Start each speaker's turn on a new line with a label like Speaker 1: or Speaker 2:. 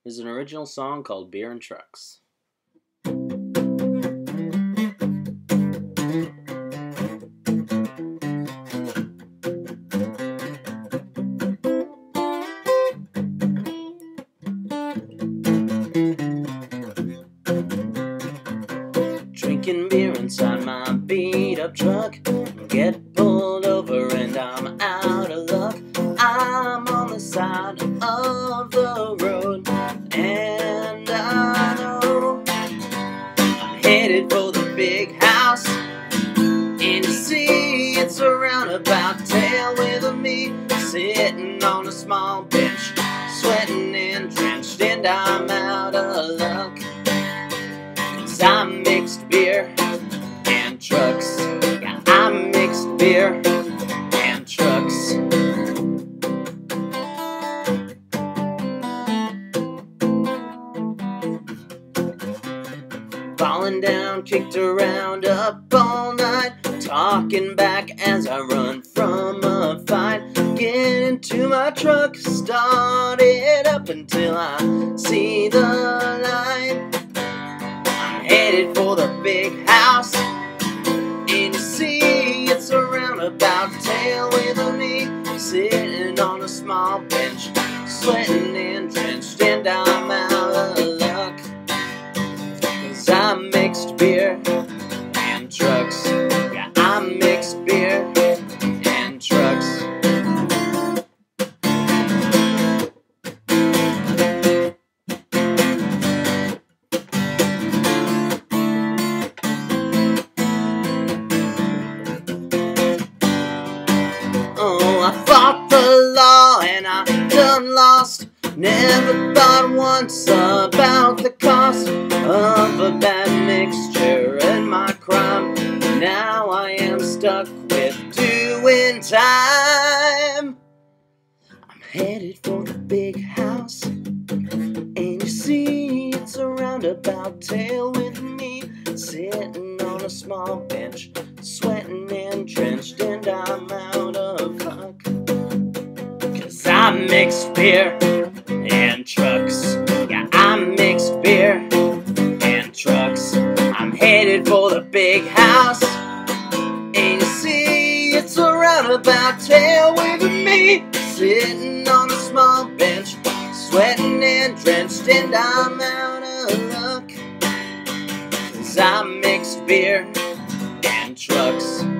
Speaker 1: is an original song called Beer and Trucks. Drinking beer inside my beat-up truck, get pulled over and I'm out of luck. I'm on the side of the road, and I know I'm headed for the big house. And you see, it's a roundabout tale with me sitting on a small bench, sweating and drenched, and I'm out of luck. 'Cause I mixed beer and trucks. Yeah, I mixed beer and trucks. Falling down, kicked around, up all night, talking back as I run from a fight. Get into my truck, start it up until I see the light. I'm headed for the big house, and you see, it's a roundabout tale with me sitting on a small bench, sweating and drenched, and I'm out of luck. 'Cause I mixed beer and trucks. Yeah, I mixed beer and trucks. Oh, I fought the law and I done lost. Never thought once about the cost of a bad mixture and my crime. Now I am stuck with doing time. I'm headed for the big house, and you see, it's a roundabout tale with me sitting on a small bench, sweating and drenched, and I'm out of luck. 'Cause I mixed beer and trucks. Yeah, I mixed beer and trucks. I'm headed for the big house, and you see, it's a roundabout tale with me sitting on a small bench, sweating and drenched, and I'm out of luck. 'Cause I mixed beer and trucks.